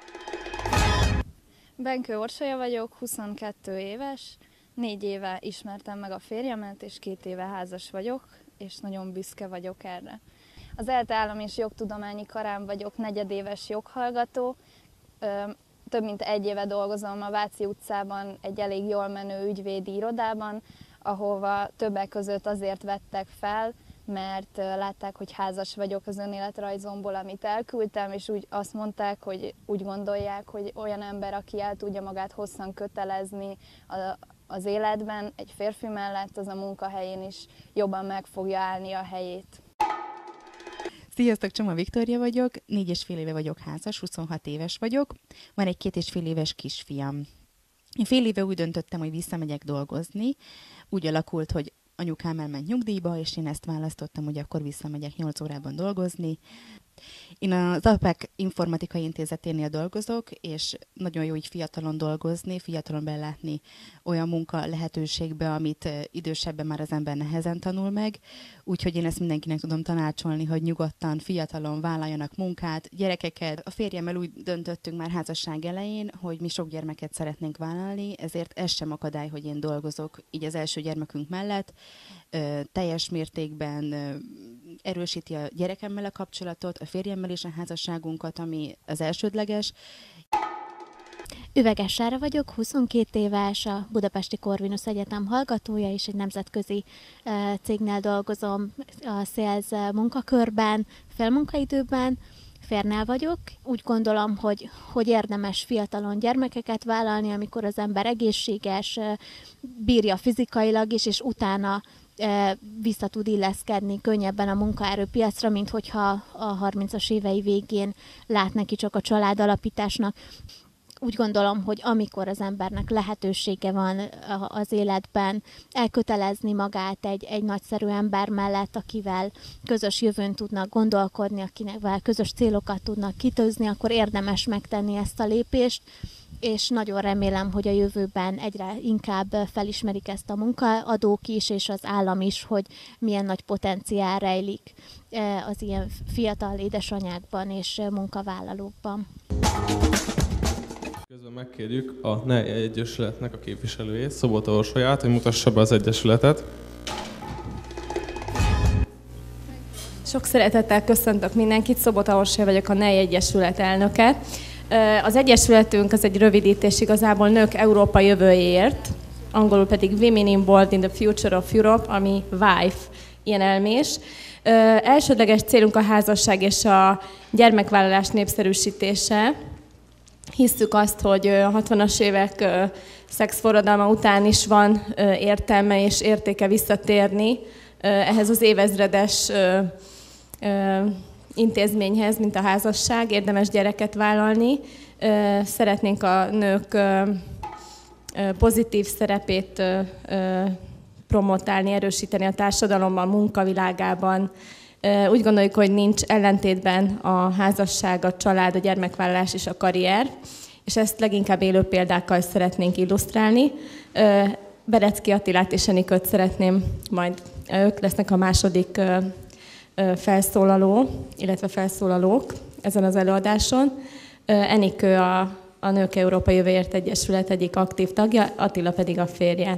Benkő Orsolya vagyok, 22 éves, 4 éve ismertem meg a férjemet, és 2 éve házas vagyok, és nagyon büszke vagyok erre. Az ELTE Állam- és Jogtudományi Karán vagyok negyedéves joghallgató, több mint 1 éve dolgozom a Váci utcában egy elég jól menő ügyvédi irodában, ahova többek között azért vettek fel, mert látták, hogy házas vagyok az önéletrajzomból, amit elküldtem, és azt mondták, hogy úgy gondolják, hogy olyan ember, aki el tudja magát hosszan kötelezni az életben, egy férfi mellett, az a munkahelyén is jobban meg fogja állni a helyét. Sziasztok, Csoma Viktória vagyok, 4,5 éve vagyok házas, 26 éves vagyok, van egy 2,5 éves kisfiam. Én fél éve úgy döntöttem, hogy visszamegyek dolgozni, úgy alakult, hogy anyukám elment nyugdíjba, és én ezt választottam, hogy akkor visszamegyek 8 órában dolgozni. Én az APEC Informatikai Intézeténél dolgozok, és nagyon jó így fiatalon dolgozni, fiatalon belátni olyan munka lehetőségbe, amit idősebben már az ember nehezen tanul meg. Úgyhogy én ezt mindenkinek tudom tanácsolni, hogy nyugodtan, fiatalon vállaljanak munkát, gyerekeket. A férjemmel úgy döntöttünk már házasság elején, hogy mi sok gyermeket szeretnénk vállalni, ezért ez sem akadály, hogy én dolgozok így az első gyermekünk mellett. Teljes mértékben erősíti a gyerekemmel a kapcsolatot, a férjemmel is a házasságunkat, ami az elsődleges. Üveges Sára vagyok, 22 éves, a Budapesti Corvinus Egyetem hallgatója, és egy nemzetközi cégnél dolgozom a sales munkakörben, félmunkaidőben. Férnel vagyok. Úgy gondolom, hogy érdemes fiatalon gyermekeket vállalni, amikor az ember egészséges, bírja fizikailag is, és utána vissza tud illeszkedni könnyebben a munkaerőpiacra, mint hogyha a 30-as évei végén lát neki csak a családalapításnak. Úgy gondolom, hogy amikor az embernek lehetősége van az életben elkötelezni magát egy nagyszerű ember mellett, akivel közös jövőn tudnak gondolkodni, akivel közös célokat tudnak kitűzni, akkor érdemes megtenni ezt a lépést, és nagyon remélem, hogy a jövőben egyre inkább felismerik ezt a munkaadók is, és az állam is, hogy milyen nagy potenciál rejlik az ilyen fiatal édesanyákban és munkavállalókban. Közben megkérjük a NEI Egyesületnek a képviselőjét, Szobota Orsolyát, hogy mutassa be az Egyesületet. Sok szeretettel köszöntök mindenkit, Szobota Orsolya vagyok, a NEI Egyesület elnöke. Az Egyesületünk az egy rövidítés igazából Nők Európa jövőjéért, angolul pedig Women Involved in the Future of Europe, ami WIFE, ilyen elmés. Elsődleges célunk a házasság és a gyermekvállalás népszerűsítése. Hisszük azt, hogy a 60-as évek szexforradalma után is van értelme és értéke visszatérni ehhez az évezredes intézményhez, mint a házasság, érdemes gyereket vállalni. Szeretnénk a nők pozitív szerepét promotálni, erősíteni a társadalomban, munkavilágában. Úgy gondoljuk, hogy nincs ellentétben a házasság, a család, a gyermekvállalás és a karrier, és ezt leginkább élő példákkal szeretnénk illusztrálni. Berecki Attilát és Enikőt szeretném, majd ők lesznek a második felszólaló, illetve felszólalók ezen az előadáson. Enikő a Nők Európa Jövőjéért Egyesület egyik aktív tagja, Attila pedig a férje.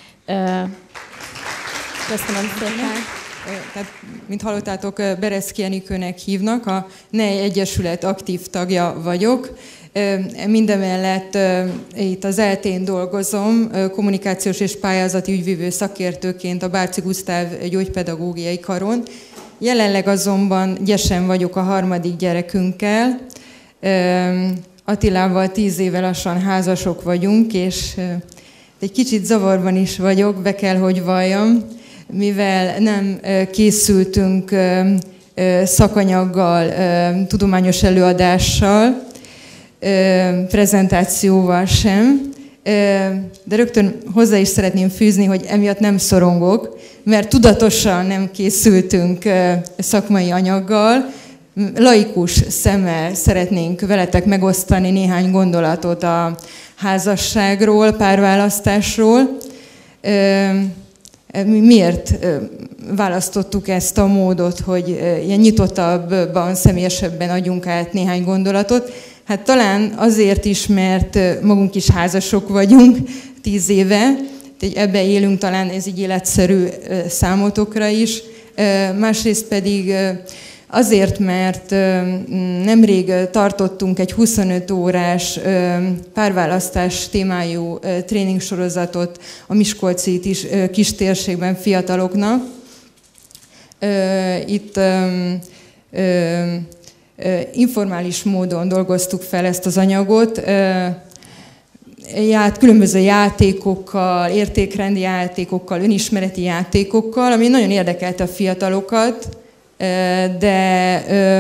Köszönöm szépen. Tehát, mint hallottátok, Berecki Enikőnek hívnak, a NEI Egyesület aktív tagja vagyok. Mindemellett itt az ELTE-n dolgozom, kommunikációs és pályázati ügyvívő szakértőként a Bárczy Gusztáv gyógypedagógiai karon. Jelenleg azonban gyesen vagyok a harmadik gyerekünkkel. Attilával 10 éve lassan házasok vagyunk, és egy kicsit zavarban is vagyok, be kell, hogy valljam, mivel nem készültünk szakanyaggal, tudományos előadással, prezentációval sem, de rögtön hozzá is szeretném fűzni, hogy emiatt nem szorongok, mert tudatosan nem készültünk szakmai anyaggal, laikus szemmel szeretnénk veletek megosztani néhány gondolatot a házasságról, párválasztásról. Miért választottuk ezt a módot, hogy ilyen nyitottabban, személyesebben adjunk át néhány gondolatot? Hát talán azért is, mert magunk is házasok vagyunk 10 éve, ebbe élünk, talán ez így életszerű számotokra is. Másrészt pedig azért, mert nemrég tartottunk egy 25 órás párválasztás témájú tréningssorozatot a miskolci kistérségben fiataloknak. Itt informális módon dolgoztuk fel ezt az anyagot, különböző játékokkal, értékrendi játékokkal, önismereti játékokkal, ami nagyon érdekelte a fiatalokat, de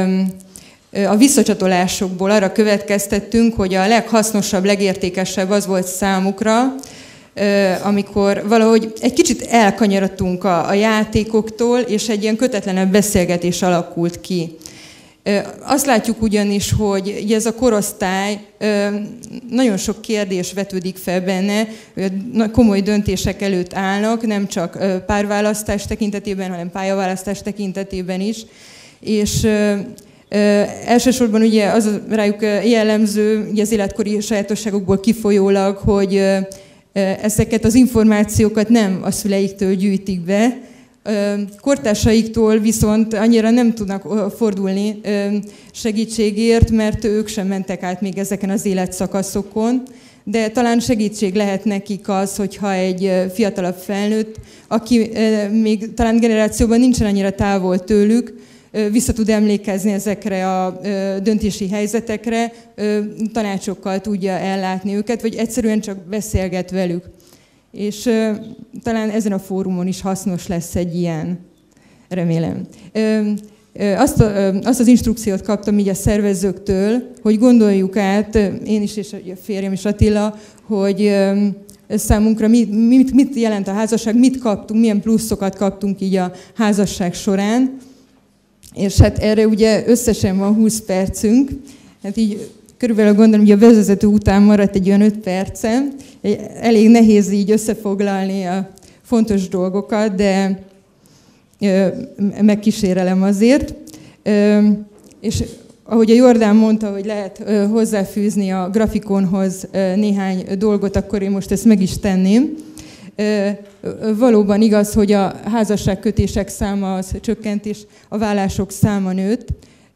a visszacsatolásokból arra következtettünk, hogy a leghasznosabb, legértékesebb az volt számukra, amikor valahogy egy kicsit elkanyarodtunk a játékoktól, és egy ilyen kötetlenebb beszélgetés alakult ki. Azt látjuk ugyanis, hogy ez a korosztály, nagyon sok kérdés vetődik fel benne, komoly döntések előtt állnak, nem csak párválasztás tekintetében, hanem pályaválasztás tekintetében is. És elsősorban ugye az rájuk jellemző, ugye az életkori sajátosságokból kifolyólag, hogy ezeket az információkat nem a szüleiktől gyűjtik be, kortársaiktól viszont annyira nem tudnak fordulni segítségért, mert ők sem mentek át még ezeken az életszakaszokon, de talán segítség lehet nekik az, hogyha egy fiatalabb felnőtt, aki még talán generációban nincsen annyira távol tőlük, vissza tud emlékezni ezekre a döntési helyzetekre, tanácsokkal tudja ellátni őket, vagy egyszerűen csak beszélget velük. És talán ezen a fórumon is hasznos lesz egy ilyen, remélem. Azt az instrukciót kaptam így a szervezőktől, hogy gondoljuk át, én is és a férjem is Attila, hogy számunkra mit jelent a házasság, mit kaptunk, milyen pluszokat kaptunk így a házasság során. És hát erre ugye összesen van 20 percünk, hát így körülbelül gondolom, hogy a bevezető után maradt egy olyan 5 percem. Elég nehéz így összefoglalni a fontos dolgokat, de megkísérelem azért. És ahogy a Jordán mondta, hogy lehet hozzáfűzni a grafikonhoz néhány dolgot, akkor én most ezt meg is tenném. Valóban igaz, hogy a házasságkötések száma az csökkent, és a vállások száma nőtt.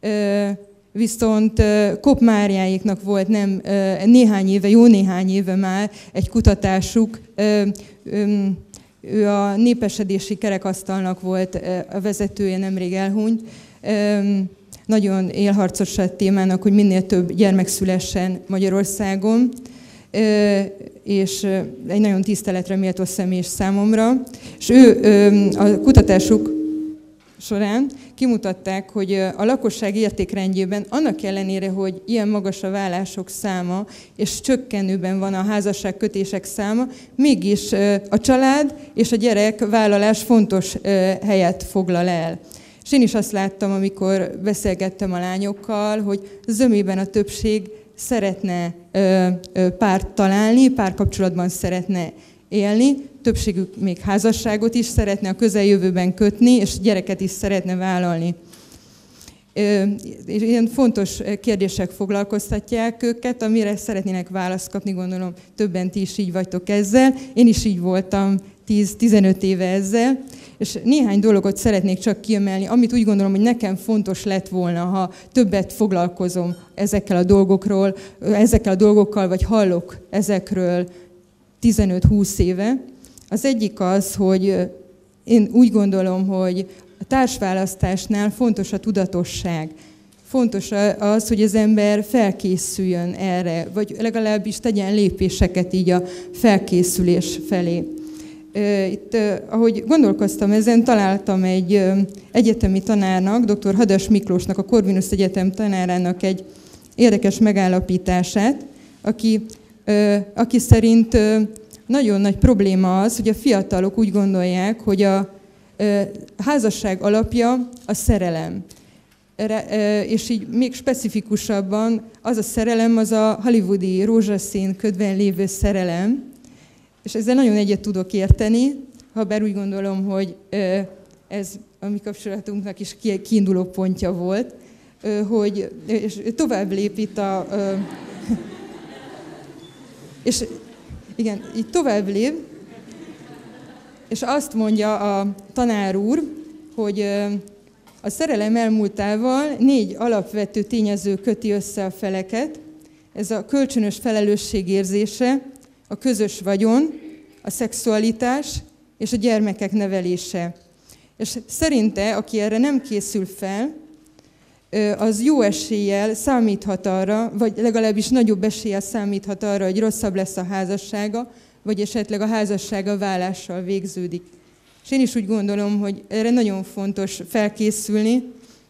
Viszont Kopp Máriáéknak volt jó néhány éve már egy kutatásuk. Ő a népesedési kerekasztalnak volt a vezetője, nemrég elhunyt. Nagyon élharcos a témának, hogy minél több gyermek szülessen Magyarországon, és egy nagyon tiszteletre méltó személy számomra. És ő a kutatásuk során kimutatták, hogy a lakosság értékrendjében annak ellenére, hogy ilyen magas a vállások száma, és csökkenőben van a házasságkötések száma, mégis a család és a gyerek-vállalás fontos helyet foglal el. És én is azt láttam, amikor beszélgettem a lányokkal, hogy zömében a többség szeretne párt találni, párkapcsolatban szeretne élni, többségük még házasságot is szeretne a közeljövőben kötni, és gyereket is szeretne vállalni. Ilyen fontos kérdések foglalkoztatják őket, amire szeretnének választ kapni, gondolom többen ti is így vagytok ezzel. Én is így voltam 10-15 éve ezzel, és néhány dologot szeretnék csak kiemelni, amit úgy gondolom, hogy nekem fontos lett volna, ha többet foglalkozom ezekkel a dolgokkal, vagy hallok ezekről 15-20 éve. Az egyik az, hogy én úgy gondolom, hogy a társválasztásnál fontos a tudatosság. Fontos az, hogy az ember felkészüljön erre, vagy legalábbis tegyen lépéseket így a felkészülés felé. Itt, ahogy gondolkoztam ezen, találtam egy egyetemi tanárnak, dr. Hadas Miklósnak, a Corvinus Egyetem tanárának egy érdekes megállapítását, aki szerint nagyon nagy probléma az, hogy a fiatalok úgy gondolják, hogy a házasság alapja a szerelem. És így még specifikusabban az a szerelem, az a hollywoodi rózsaszín ködben lévő szerelem, és ezzel nagyon egyet tudok érteni, habár úgy gondolom, hogy ez a mi kapcsolatunknak is kiinduló pontja volt. hogy és tovább lép itt és igen, így tovább lép, és azt mondja a tanár úr, hogy a szerelem elmúltával 4 alapvető tényező köti össze a feleket. Ez a kölcsönös felelősség érzése, a közös vagyon, a szexualitás és a gyermekek nevelése. És szerinte, aki erre nem készül fel, az jó eséllyel számíthat arra, vagy legalábbis nagyobb eséllyel számíthat arra, hogy rosszabb lesz a házassága, vagy esetleg a házassága válással végződik. És én is úgy gondolom, hogy erre nagyon fontos felkészülni,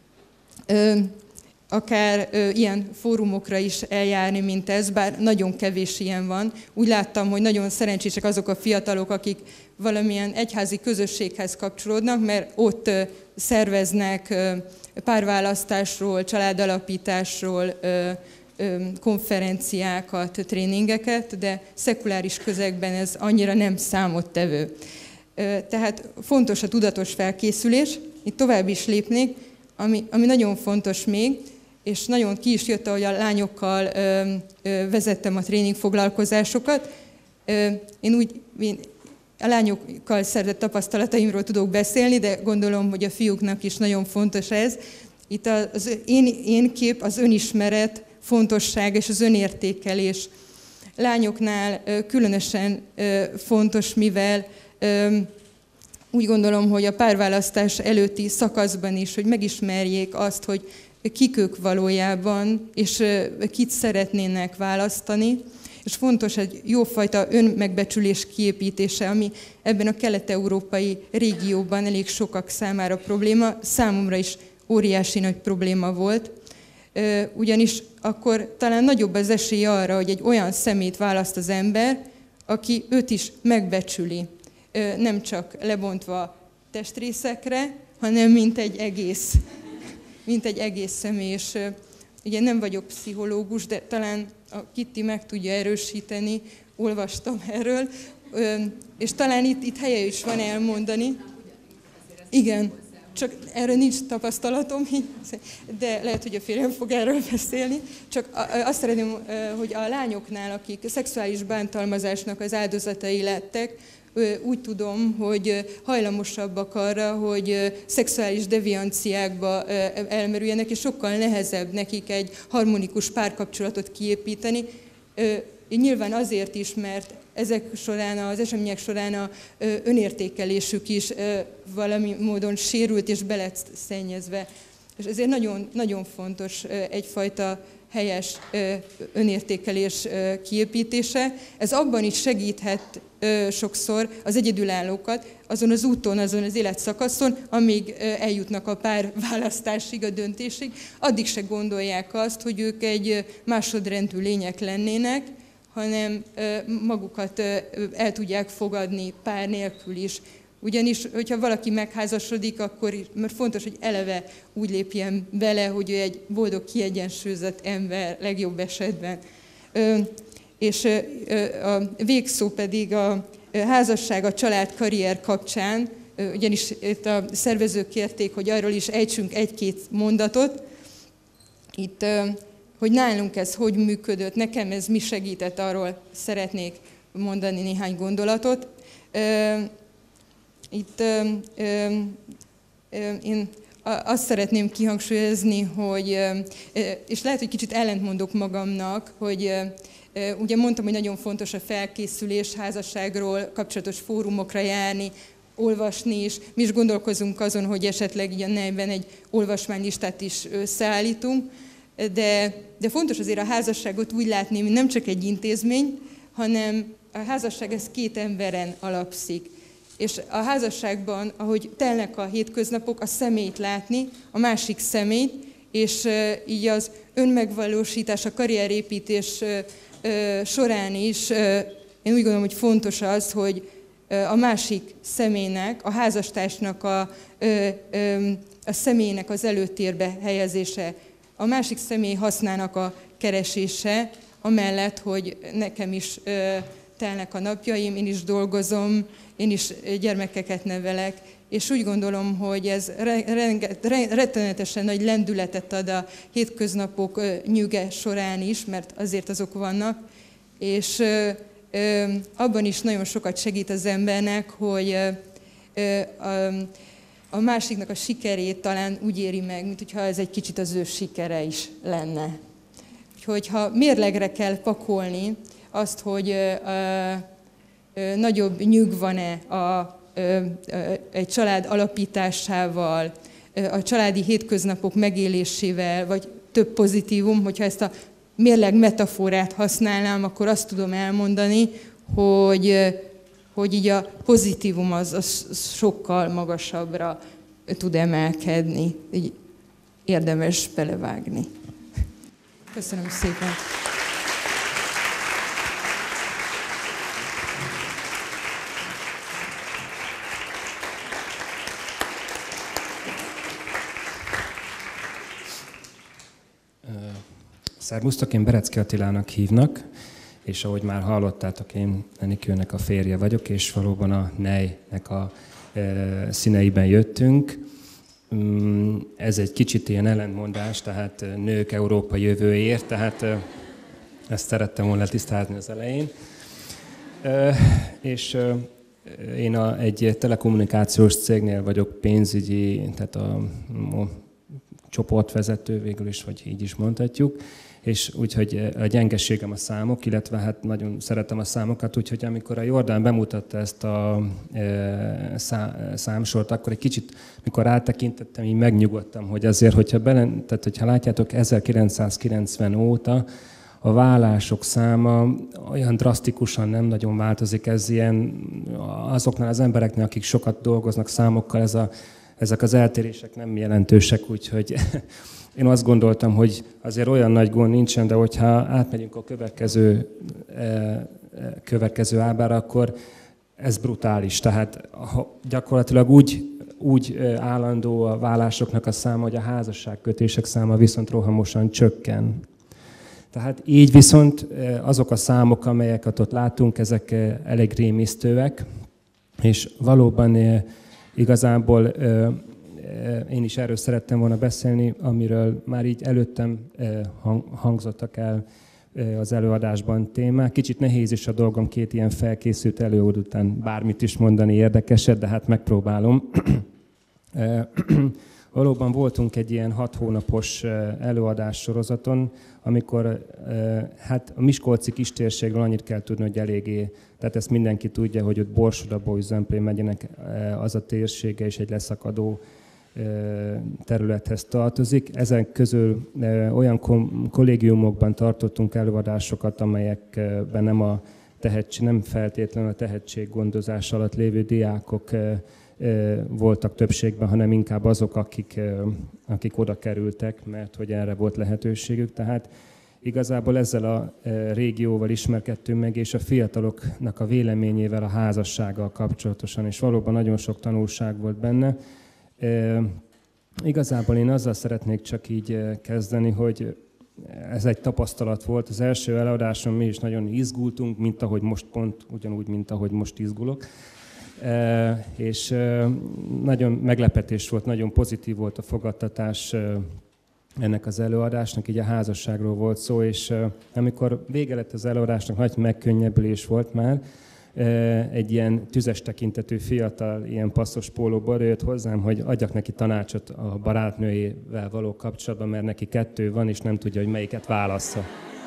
akár ilyen fórumokra is eljárni, mint ez, bár nagyon kevés ilyen van. Úgy láttam, hogy nagyon szerencsések azok a fiatalok, akik valamilyen egyházi közösséghez kapcsolódnak, mert ott szerveznek párválasztásról, családalapításról konferenciákat, tréningeket, de szekuláris közegben ez annyira nem számottevő. Tehát fontos a tudatos felkészülés. Itt tovább is lépnék, ami nagyon fontos még, és nagyon ki is jött, ahogy a lányokkal vezettem a tréningfoglalkozásokat. Én a lányokkal szerzett tapasztalataimról tudok beszélni, de gondolom, hogy a fiúknak is nagyon fontos ez. Itt az én kép, az önismeret fontosság és az önértékelés. Lányoknál különösen fontos, mivel úgy gondolom, hogy a párválasztás előtti szakaszban is, hogy megismerjék azt, hogy kik ők valójában, és kit szeretnének választani. És fontos egy jófajta önmegbecsülés kiépítése, ami ebben a kelet-európai régióban elég sokak számára probléma, számomra is óriási nagy probléma volt. Ugyanis akkor talán nagyobb az esély arra, hogy egy olyan szemét választ az ember, aki őt is megbecsüli. Nem csak lebontva testrészekre, hanem mint egy egész személy. És ugye nem vagyok pszichológus, de talán a Kitty meg tudja erősíteni, olvastam erről, és talán itt helye is van elmondani. Igen, csak erről nincs tapasztalatom, de lehet, hogy a férjem fog erről beszélni. Csak azt szeretném, hogy a lányoknál, akik szexuális bántalmazásnak az áldozatai lettek, úgy tudom, hogy hajlamosabbak arra, hogy szexuális devianciákba elmerüljenek, és sokkal nehezebb nekik egy harmonikus párkapcsolatot kiépíteni. Nyilván azért is, mert ezek során, az események során az önértékelésük is valami módon sérült és be lett szennyezve. És ezért nagyon, nagyon fontos egyfajta helyes önértékelés kiépítése. Ez abban is segíthet sokszor az egyedülállókat azon az úton, azon az életszakaszon, amíg eljutnak a párválasztásig, a döntésig, addig se gondolják azt, hogy ők egy másodrendű lények lennének, hanem magukat el tudják fogadni pár nélkül is. Ugyanis, hogyha valaki megházasodik, akkor mert fontos, hogy eleve úgy lépjen bele, hogy ő egy boldog, kiegyensúlyozott ember legjobb esetben. És a végszó pedig a házasság, a család, karrier kapcsán, ugyanis itt a szervezők kérték, hogy arról is ejtsünk egy-két mondatot. Itt, hogy nálunk ez hogy működött, nekem ez mi segített, arról szeretnék mondani néhány gondolatot. Itt én azt szeretném kihangsúlyozni, hogy, és lehet, hogy kicsit ellentmondok magamnak, hogy ugye mondtam, hogy nagyon fontos a felkészülés, házasságról kapcsolatos fórumokra járni, olvasni is. Mi is gondolkozunk azon, hogy esetleg így a NEI-ben egy olvasmánylistát is összeállítunk, de fontos azért a házasságot úgy látni, mint nem csak egy intézmény, hanem a házasság ez 2 emberen alapszik. És a házasságban, ahogy telnek a hétköznapok, a személyt látni, a másik személyt, és így az önmegvalósítás, a karrierépítés során is én úgy gondolom, hogy fontos az, hogy a másik személynek, a házastársnak a személynek az előtérbe helyezése, a másik személy hasznának a keresése, amellett, hogy nekem is telnek a napjaim, én is dolgozom, én is gyermekeket nevelek, és úgy gondolom, hogy ez rettenetesen nagy lendületet ad a hétköznapok nyüge során is, mert azért azok vannak, és abban is nagyon sokat segít az embernek, hogy a másiknak a sikerét talán úgy éri meg, mint hogyha ez egy kicsit az ő sikere is lenne. Úgyhogy ha mérlegre kell pakolni azt, hogy nagyobb nyug van-e egy család alapításával, a családi hétköznapok megélésével, vagy több pozitívum, hogyha ezt a mérleg metaforát használnám, akkor azt tudom elmondani, hogy így a pozitívum az sokkal magasabbra tud emelkedni. Így érdemes belevágni. Köszönöm szépen! Szervusztok, én Berecki Attilának hívnak, és ahogy már hallottátok, én Enikőnek a férje vagyok, és valóban a NEJ-nek a színeiben jöttünk. Ez egy kicsit ilyen ellentmondás, tehát nők Európa jövőért, tehát ezt szerettem volna tisztázni az elején. És én egy telekommunikációs cégnél vagyok pénzügyi, tehát a csoportvezető végül is, vagy így is mondhatjuk. És úgyhogy a gyengeségem a számok, illetve hát nagyon szeretem a számokat, úgyhogy amikor a Jordán bemutatta ezt a számsort, akkor egy kicsit, mikor áttekintettem, így megnyugodtam, hogy azért, hogyha látjátok, 1990 óta a vállások száma olyan drasztikusan nem nagyon változik, ez ilyen azoknál az embereknél, akik sokat dolgoznak számokkal, ezek az eltérések nem jelentősek, úgyhogy én azt gondoltam, hogy azért olyan nagy gond nincsen, de hogyha átmegyünk a következő ábrára, akkor ez brutális. Tehát gyakorlatilag úgy állandó a vállásoknak a száma, hogy a házasságkötések száma viszont rohamosan csökken. Tehát így viszont azok a számok, amelyeket ott látunk, ezek elég rémisztőek, és valóban igazából én is erről szerettem volna beszélni, amiről már így előttem hangzottak el az előadásban témák. Kicsit nehéz is a dolgom két ilyen felkészült előadó után bármit is mondani érdekeset, de hát megpróbálom. Valóban voltunk egy ilyen 6 hónapos előadás sorozaton, amikor hát a miskolci kistérségről annyit kell tudni, hogy eléggé, tehát ezt mindenki tudja, hogy ott Borsod-Abaúj-Zemplén megyének az a térsége és egy leszakadó területhez tartozik. Ezen közül olyan kollégiumokban tartottunk előadásokat, amelyekben nem feltétlenül a tehetséggondozás alatt lévő diákok voltak többségben, hanem inkább azok, akik oda kerültek, mert hogy erre volt lehetőségük. Tehát igazából ezzel a régióval ismerkedtünk meg, és a fiataloknak a véleményével a házassággal kapcsolatosan, és valóban nagyon sok tanulság volt benne. Igazából én azzal szeretnék csak így kezdeni, hogy ez egy tapasztalat volt. Az első előadáson mi is nagyon izgultunk, mint ahogy most ugyanúgy, mint ahogy most izgulok. És nagyon meglepetés volt, nagyon pozitív volt a fogadtatás ennek az előadásnak, így a házasságról volt szó, és amikor vége lett az előadásnak, nagy megkönnyebbülés volt már, egy ilyen tüzes tekintetű fiatal, ilyen passzos pólóból jött hozzám, hogy adjak neki tanácsot a barátnőjével való kapcsolatban, mert neki 2 van, és nem tudja, hogy melyiket válassza.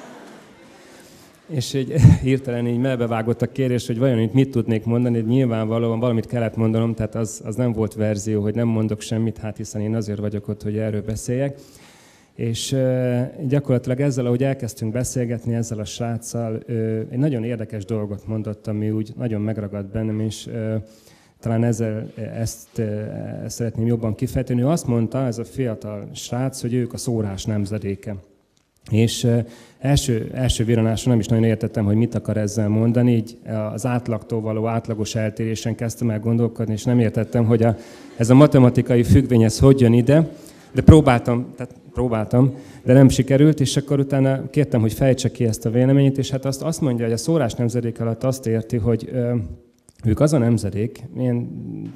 És így hirtelen így melbevágott a kérdés, hogy vajon itt mit tudnék mondani, nyilvánvalóan valamit kellett mondanom, tehát az nem volt verzió, hogy nem mondok semmit, hát hiszen én azért vagyok ott, hogy erről beszéljek. És gyakorlatilag ezzel, ahogy elkezdtünk beszélgetni ezzel a sráccal, egy nagyon érdekes dolgot mondott, ami úgy nagyon megragadt bennem, és talán ezt szeretném jobban kifejteni. Ő azt mondta, ez a fiatal srác, hogy ők a szórás nemzedéke. És első villanáson nem is nagyon értettem, hogy mit akar ezzel mondani, így az átlagtól való átlagos eltérésen kezdtem el gondolkodni, és nem értettem, hogy ez a matematikai függvény, ez hogy jön ide, de próbáltam, de nem sikerült, és akkor utána kértem, hogy fejtse ki ezt a véleményét, és hát azt mondja, hogy a szórás nemzedék alatt azt érti, hogy ők az a nemzedék, ilyen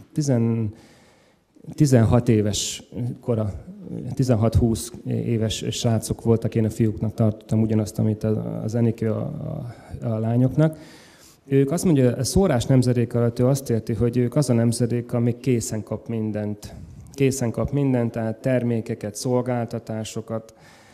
16 éves kora, 16-20 éves srácok voltak, én a fiúknak tartottam ugyanazt, amit az Enikő a lányoknak. Ők azt mondja, a szórás nemzedék alatt ő azt érti, hogy ők az a nemzedék, ami készen kap mindent. Készen kap mindent, tehát termékeket, szolgáltatásokat,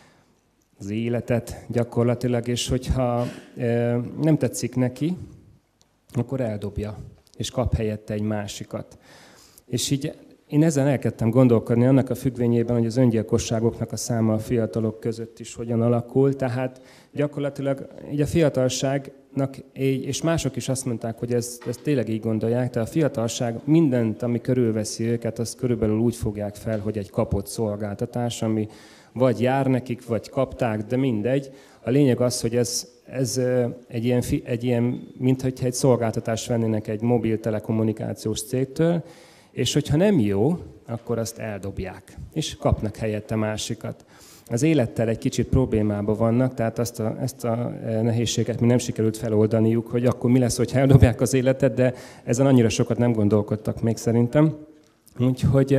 az életet gyakorlatilag, és hogyha nem tetszik neki, akkor eldobja, és kap helyette egy másikat. És így én ezen elkezdtem gondolkodni annak a függvényében, hogy az öngyilkosságoknak a száma a fiatalok között is hogyan alakul. Tehát gyakorlatilag így a fiatalságnak, és mások is azt mondták, hogy ezt tényleg így gondolják, tehát a fiatalság mindent, ami körülveszi őket, azt körülbelül úgy fogják fel, hogy egy kapott szolgáltatás, ami vagy jár nekik, vagy kapták, de mindegy. A lényeg az, hogy ez egy ilyen mintha egy szolgáltatást vennének egy mobil telekommunikációs cégtől, és hogyha nem jó, akkor azt eldobják, és kapnak helyette másikat. Az élettel egy kicsit problémában vannak, tehát ezt a nehézséget mi nem sikerült feloldaniuk, hogy akkor mi lesz, hogyha eldobják az életet, de ezen annyira sokat nem gondolkodtak még szerintem. Úgyhogy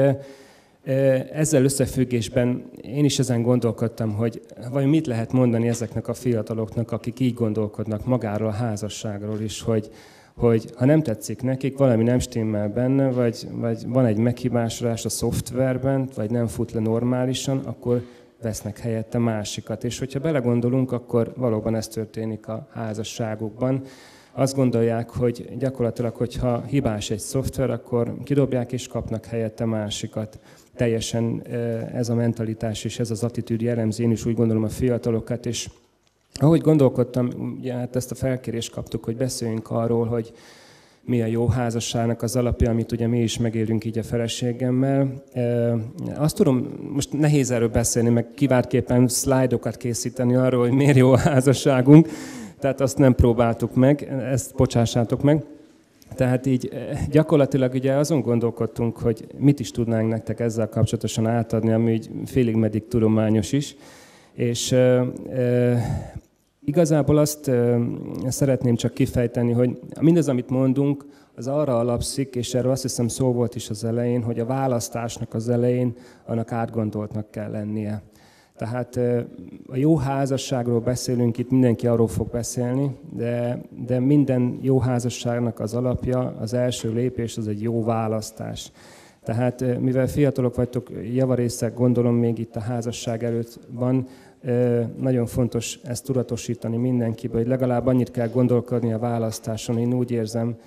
ezzel összefüggésben én is ezen gondolkodtam, hogy vajon mit lehet mondani ezeknek a fiataloknak, akik így gondolkodnak magáról a házasságról is, hogy ha nem tetszik nekik, valami nem stimmel benne, vagy van egy meghibásodás a szoftverben, vagy nem fut le normálisan, akkor vesznek helyette másikat. És hogyha belegondolunk, akkor valóban ez történik a házasságukban. Azt gondolják, hogy gyakorlatilag, hogyha hibás egy szoftver, akkor kidobják és kapnak helyette másikat. Teljesen ez a mentalitás és ez az attitűd jellemzi, én is úgy gondolom a fiatalokat, és ahogy gondolkodtam, ugye hát ezt a felkérést kaptuk, hogy beszéljünk arról, hogy mi a jó házasságnak az alapja, amit ugye mi is megélünk így a feleségemmel. Azt tudom, most nehéz erről beszélni, meg kiváltképpen szlájdokat készíteni arról, hogy miért jó a házasságunk, tehát azt nem próbáltuk meg, ezt bocsássátok meg. Tehát így gyakorlatilag ugye azon gondolkodtunk, hogy mit is tudnánk nektek ezzel kapcsolatosan átadni, ami így félig meddig tudományos is. És igazából azt szeretném csak kifejteni, hogy mindaz, amit mondunk, az arra alapszik, és erről azt hiszem szó volt is az elején, hogy a választásnak az elején annak átgondoltnak kell lennie. Tehát a jó házasságról beszélünk, itt mindenki arról fog beszélni, de minden jó házasságnak az alapja, az első lépés, az egy jó választás. Tehát mivel fiatalok vagytok, javarészek, gondolom még itt a házasság előtt van, nagyon fontos ezt tudatosítani mindenkibe, hogy legalább annyit kell gondolkodni a választáson, én úgy érzem,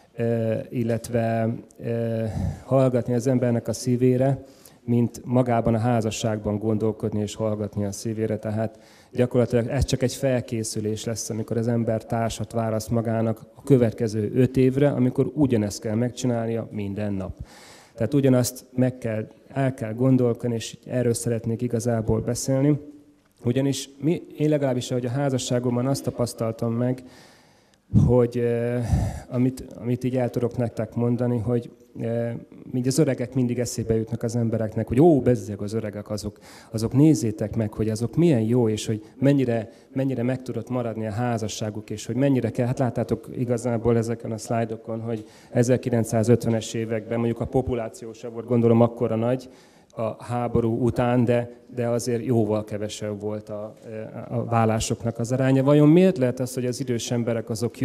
illetve hallgatni az embernek a szívére, mint magában a házasságban gondolkodni és hallgatni a szívére. Tehát gyakorlatilag ez csak egy felkészülés lesz, amikor az ember társat választ magának a következő 5 évre, amikor ugyanezt kell megcsinálnia minden nap. Tehát ugyanazt el kell gondolkodni, és erről szeretnék igazából beszélni. Ugyanis én legalábbis, ahogy a házasságomban azt tapasztaltam meg, hogy amit így el tudok nektek mondani, hogy így az öregek mindig eszébe jutnak az embereknek, hogy bezzeg az öregek, azok nézzétek meg, hogy azok milyen jó, és hogy mennyire meg tudott maradni a házasságuk, és hogy mennyire kell. Hát láttátok igazából ezeken a szlájdokon, hogy 1950-es években mondjuk a populáció sem volt, gondolom akkora nagy a háború után, de azért jóval kevesebb volt a vállásoknak az aránya. Vajon miért lehet az, hogy az idős emberek azok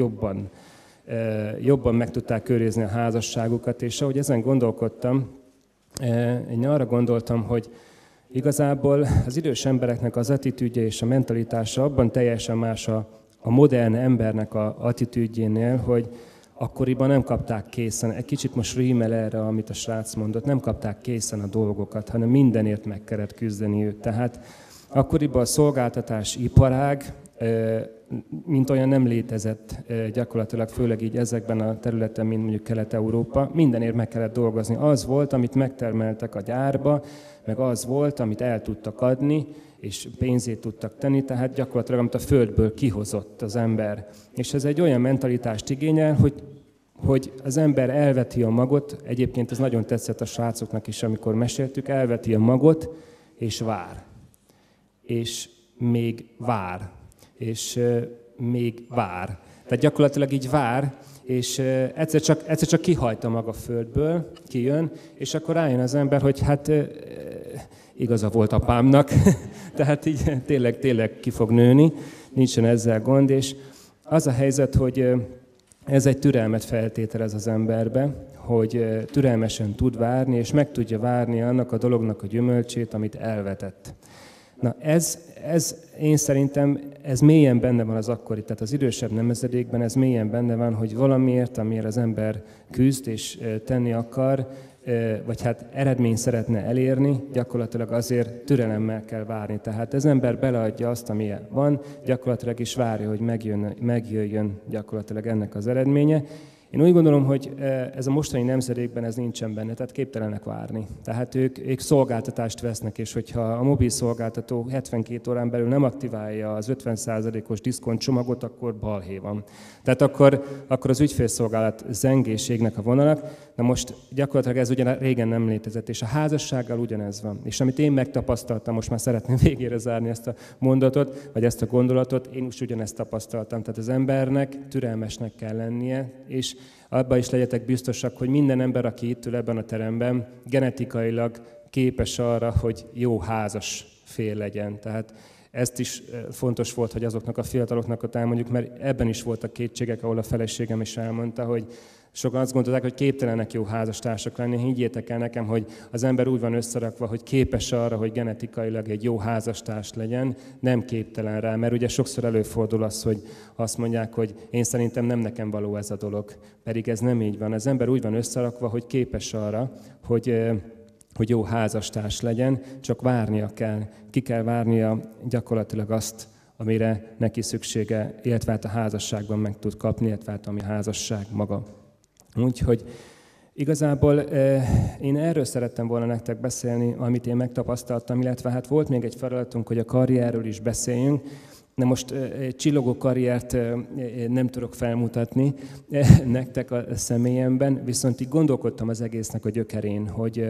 jobban meg tudták őrizni a házasságukat, és ahogy ezen gondolkodtam, én arra gondoltam, hogy igazából az idős embereknek az attitűdje és a mentalitása abban teljesen más a modern embernek a attitűdjénél, hogy akkoriban nem kapták készen, egy kicsit most rímel erre, amit a srác mondott, nem kapták készen a dolgokat, hanem mindenért meg kellett küzdeniük. Tehát akkoriban a szolgáltatás iparág, mint olyan nem létezett gyakorlatilag, főleg így ezekben a területen, mint mondjuk Kelet-Európa, mindenért meg kellett dolgozni. Az volt, amit megtermeltek a gyárba, meg az volt, amit el tudtak adni, és pénzét tudtak tenni, tehát gyakorlatilag, amit a földből kihozott az ember. És ez egy olyan mentalitást igényel, hogy az ember elveti a magot, egyébként ez nagyon tetszett a srácoknak is, amikor meséltük, elveti a magot, és vár. és még vár, és még vár. Tehát gyakorlatilag így vár, és egyszer csak kihajta maga a földből, kijön, és akkor rájön az ember, hogy hát igaza volt apámnak, tehát így tényleg ki fog nőni, nincsen ezzel gond, és az a helyzet, hogy ez egy türelmet feltételez az emberbe, hogy türelmesen tud várni, és meg tudja várni annak a dolognak a gyümölcsét, amit elvetett. Na ez én szerintem, ez mélyen benne van az akkori, tehát az idősebb nemzedékben ez mélyen benne van, hogy valamiért, amiért az ember küzd és tenni akar, vagy hát eredményt szeretne elérni, gyakorlatilag azért türelemmel kell várni. Tehát az ember beleadja azt, ami van, gyakorlatilag is várja, hogy megjöjjön gyakorlatilag ennek az eredménye. Én úgy gondolom, hogy ez a mostani nemzedékben ez nincsen benne, tehát képtelenek várni. Tehát ők szolgáltatást vesznek, és hogyha a mobil szolgáltató 72 órán belül nem aktiválja az 50%-os diszkont csomagot, akkor balhé van. Tehát akkor az ügyfélszolgálat zengéségnek a vonalak. Na most gyakorlatilag ez ugyan régen nem létezett, és a házassággal ugyanez van. És amit én megtapasztaltam, most már szeretném végére zárni ezt a mondatot, vagy ezt a gondolatot, én is ugyanezt tapasztaltam. Tehát az embernek türelmesnek kell lennie, és abban is legyetek biztosak, hogy minden ember, aki itt ül ebben a teremben, genetikailag képes arra, hogy jó házas fél legyen. Tehát ezt is fontos volt, hogy azoknak a fiataloknak ott elmondjuk, mert ebben is voltak kétségek, ahol a feleségem is elmondta, hogy sokan azt gondolták, hogy képtelenek jó házastársak lenni. Higgyétek el nekem, hogy az ember úgy van összerakva, hogy képes arra, hogy genetikailag egy jó házastárs legyen, nem képtelen rá, mert ugye sokszor előfordul az, hogy azt mondják, hogy én szerintem nem nekem való ez a dolog, pedig ez nem így van. Az ember úgy van összerakva, hogy képes arra, hogy jó házastárs legyen, csak várnia kell. Ki kell várnia gyakorlatilag azt, amire neki szüksége, illetve hát a házasságban meg tud kapni, illetve hát ami a házasság maga. Úgyhogy igazából én erről szerettem volna nektek beszélni, amit én megtapasztaltam, illetve hát volt még egy feladatunk, hogy a karrierről is beszéljünk. Na most csillogó karriert nem tudok felmutatni nektek a személyemben, viszont így gondolkodtam az egésznek a gyökerén,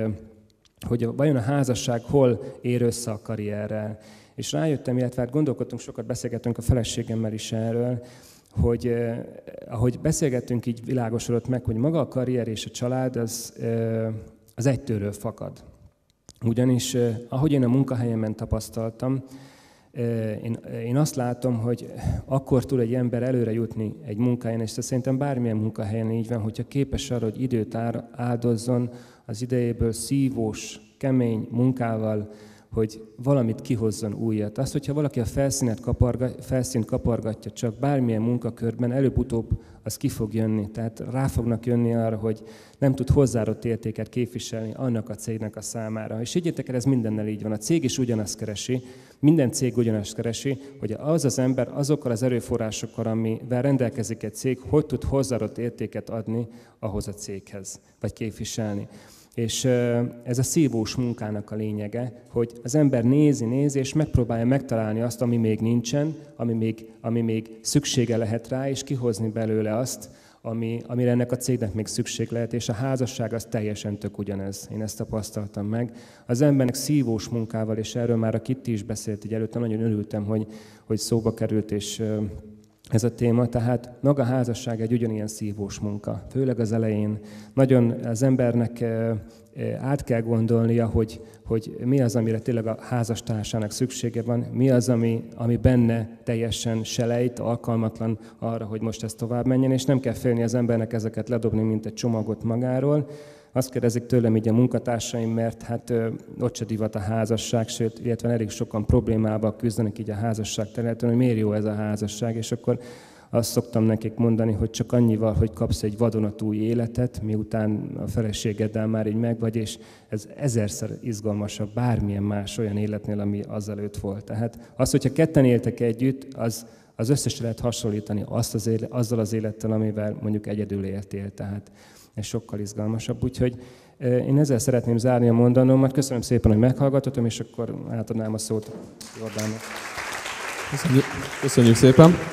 hogy vajon a házasság hol ér össze a karrierrel. És rájöttem, illetve hát gondolkodtunk, sokat beszélgettünk a feleségemmel is erről, hogy ahogy beszélgettünk, így világosodott meg, hogy maga a karrier és a család az egytőről fakad. Ugyanis, ahogy én a munkahelyemen tapasztaltam, én azt látom, hogy akkor tud egy ember előre jutni egy munkahelyen, és szerintem bármilyen munkahelyen így van, hogyha képes arra, hogy időt áldozzon az idejéből szívós, kemény munkával, hogy valamit kihozzon újat. Azt, hogyha valaki a felszínt kapargatja csak bármilyen munkakörben, előbb-utóbb az ki fog jönni. Tehát rá fognak jönni arra, hogy nem tud hozzáadott értéket képviselni annak a cégnek a számára. És higgyétek el, ez mindennel így van. A cég is ugyanazt keresi, minden cég ugyanazt keresi, hogy az ember azokkal az erőforrásokkal, amivel rendelkezik egy cég, hogy tud hozzáadott értéket adni ahhoz a céghez, vagy képviselni. És ez a szívós munkának a lényege, hogy az ember nézi, és megpróbálja megtalálni azt, ami még nincsen, ami még szüksége lehet rá, és kihozni belőle azt, amire ennek a cégnek még szükség lehet, és a házasság az teljesen tök ugyanez. Én ezt tapasztaltam meg. Az embernek szívós munkával, és erről már a Kitti is beszélt így előtte, nagyon örültem, hogy szóba került, és ez a téma, tehát maga a házasság egy ugyanilyen szívós munka, főleg az elején. Nagyon az embernek át kell gondolnia, hogy mi az, amire tényleg a házastársának szüksége van, mi az, ami benne teljesen selejt, alkalmatlan arra, hogy most ez tovább menjen, és nem kell félni az embernek ezeket ledobni, mint egy csomagot magáról. Azt kérdezik tőlem így a munkatársaim, mert hát ott se divat a házasság, sőt, illetve elég sokan problémával küzdenek így a házasság területen, hogy miért jó ez a házasság, és akkor azt szoktam nekik mondani, hogy csak annyival, hogy kapsz egy vadonatúj életet, miután a feleségeddel már így megvagy, és ez ezerszer izgalmasabb bármilyen más olyan életnél, ami azelőtt volt. Tehát az, hogyha ketten éltek együtt, az összes lehet hasonlítani azzal az élettel, amivel mondjuk egyedül éltél. Tehát ez sokkal izgalmasabb. Úgyhogy én ezzel szeretném zárni a mondanomat. Köszönöm szépen, hogy meghallgatottam, és akkor átadnám a szót Jordánnak. Köszönjük szépen.